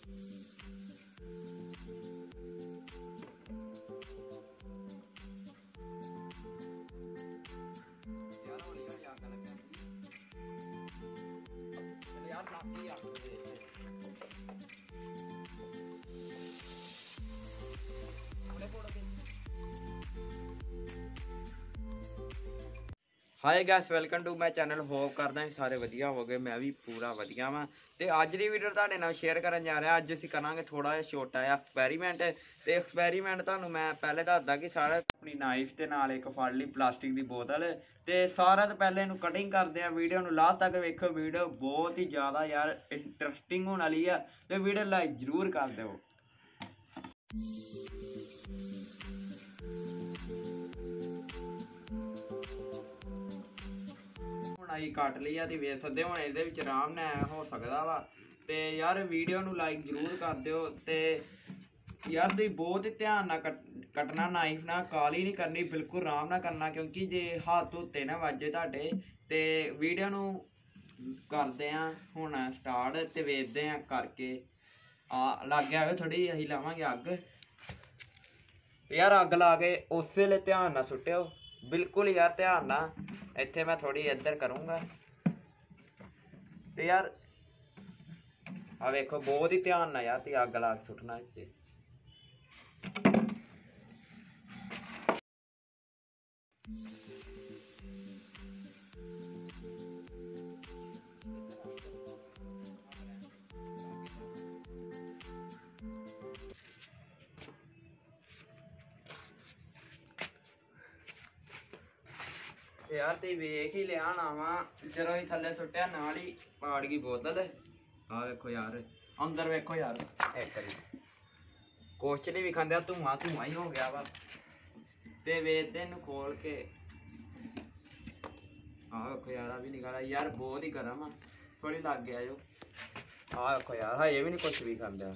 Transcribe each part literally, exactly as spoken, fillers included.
यार हौली हौली अग लगा यार लागी अग hi guys welcome to my channel hope करदा सारे वधिया हो गए मैं भी पूरा वधिया वा ते अज दी वीडियो तुहाडे नाल शेयर करन जा रहा अज असीं करांगे थोड़ा जिहा छोटा जिहा एक्सपैरीमेंट ते एक्सपैरीमेंट तुहानूं मैं पहले दसदा कि सारा अपनी नाइफ ते नाल एक फड़ ली प्लास्टिक दी बोतल ते सारा तो पहले इहनूं कटिंग करदे आ वीडियो नूं लास्ट तक वेखो वीडियो बहुत ही ज़्यादा यार इंटरस्टिंग होने वाली है ते वीडियो लाइक जरूर कर दिओ। आई कट ली है वे सदे हुण इहदे विच आराम नाल हो सकदा वा ते यार वीडियो नूं लाइक जरूर कर दिओ ते यार तुसीं बहुत ही ध्यान नाल कट कटना नाइफ नाल काली नहीं करनी बिल्कुल आराम नाल करना क्योंकि जे हाथ उत्ते ना वजे तुहाडे ते वीडियो नूं करदे आ हुण स्टार्ट ते वेखदे आ करके आ लागे आवे थोड़ी असीं लावांगे अग यार अग ला के उस वेले ध्यान नाल सुट्टिओ बिल्कुल यार ध्यान ना इत्थे मैं थोड़ी इधर करूँगा तो यार आ वेखो बहुत ही ध्यान ना यार ती अग ला के सुटना इत्थे यार ते वेख ही लिया ना वा जदों ही थल्ले सुट्टिया नाल ही पाड़ गई बोतल आ वेखो यार अंदर वेखो यार एक करी कुछ नहीं भी खांदे धुआं धुआं ही हो गया वा ते वेखदे इनू खोल के आ वेखो यार भी निकला यार बहुत ही गर्म आ थोड़ी लग गया जो आ वेखो यार हजे भी नहीं कुछ भी खांदा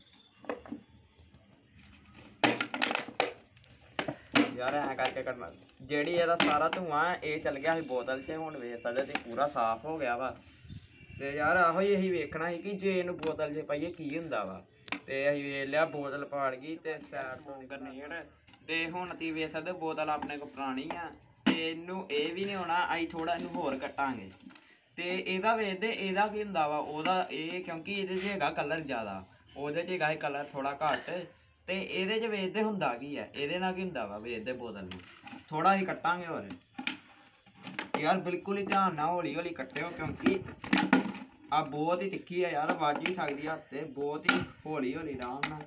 यार ऐ करके कटना जेड़ी ਇਹਦਾ सारा धुआं ਇਹ चल गया ਸੀ बोतल 'ਚ ਹੁਣ ਵੇਖ ਸਕਦੇ ਤੇ पूरा साफ हो गया वा ਤੇ यार आहो ही ਅਸੀਂ ਵੇਖਣਾ ਸੀ कि जे ਇਹਨੂੰ बोतल 'ਚ ਪਾਈਏ ਕੀ ਹੁੰਦਾ ਵਾ ਤੇ ਅਸੀਂ ਵੇਖ ਲਿਆ बोतल ਪਾੜ गई ਤੇ ਸਾਈਡ ਤੋਂ ਗਰਨੇਡ ਤੇ ਹੁਣ ਤੁਸੀਂ ਵੇਖ ਸਕਦੇ बोतल ਆਪਣੇ ਕੋਲ ਪੁਰਾਣੀ ਆ ਤੇ ਇਹਨੂੰ ਇਹ ਵੀ ਨਹੀਂ ਹੋਣਾ ਅਸੀਂ ਥੋੜਾ ਇਹਨੂੰ ਹੋਰ ਕੱਟਾਂਗੇ ਤੇ ਇਹਦਾ ਵੇਖਦੇ ਇਹਦਾ ਕੀ ਹੁੰਦਾ ਵਾ ਉਹਦਾ ਇਹ ਕਿਉਂਕਿ ਇਹਦੇ 'ਚ ਹੈਗਾ ਕਲਰ ਜ਼ਿਆਦਾ ਉਹਦੇ 'ਚ ਹੈਗਾ ਕਲਰ ਥੋੜਾ ਘੱਟ ਤੇ ਇਹਦੇ 'ਚ ਵੇਖਦੇ ਹੁੰਦਾ ਕੀ ਹੈ ਇਹਦੇ ਨਾਲ ਕੀ ਹੁੰਦਾ ਵਾ ਵੇਖਦੇ ਬੋਤਲ ਨੂੰ ਥੋੜਾ ਹੀ ਕੱਟਾਂਗੇ ਹੋਰ यार बिल्कुल ही ध्यान ना हौली हौली कट्टिओ क्योंकि आ बहुत ही तिखी है यार वज भी सकती हत्थ ते बहुत ही हौली हौली आराम नाल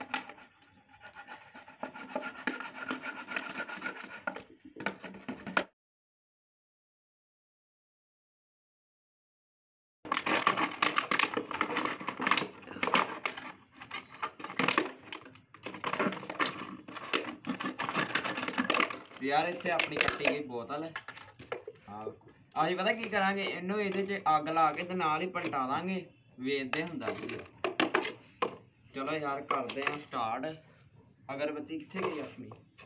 यार इत्थे अपनी कट्टी गई बोतल ਅਸੀਂ पता की करांगे इनू ਇਹਦੇ 'ਚ ਅੱਗ ला के ते नाल ही पलटा दांगे वेखदे हुंदा की चलो यार करदे आ स्टार्ट अगरबत्ती कित्थे गई अपनी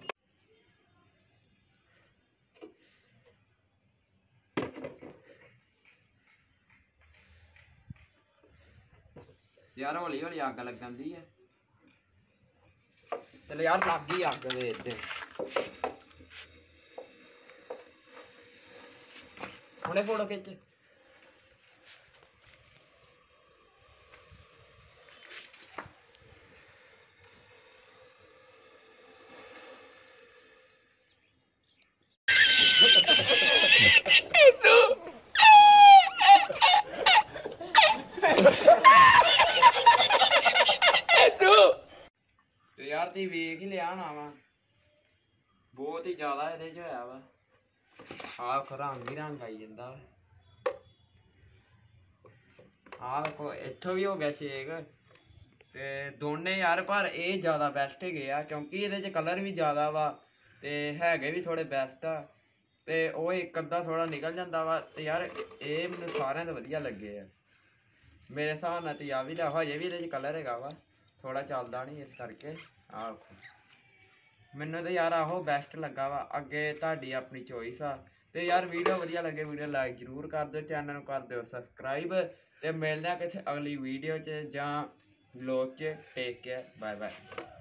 यार हौली हौली अग लगन दी है चलो यार लग गई अग वेखदे हुणे फोटो खिच तो यार ती वेख ही लिया ना वा बहुत ही ज्यादा इहदे च होया वा आप रंग ही रंग आई जाता आपको इत्थों भी हो गया शेक ते दोने यार पर ये ज़्यादा बेस्ट है क्योंकि ये कलर भी ज़्यादा वा ते हैगे भी थोड़े बेस्ट आ ते वो एक अद्धा थोड़ा निकल जाता वा ते यार ये मैंने सारे तो वधिया लगे है मेरे हिसाब नाल ते आ भी हजे भी ये कलर है वा थोड़ा चलता नहीं इस करके आ मैनू तो यार आहो बेस्ट लगा वा अगे तुहाडी अपनी चॉइस आ तो यार वीडियो वधिया लगे वीडियो लाइक जरूर कर दो चैनल कर दो सबसक्राइब तो मिलते हैं किसी अगली वीडियो च जां ਵਲੌਗ 'ਚ। Take care, bye bye.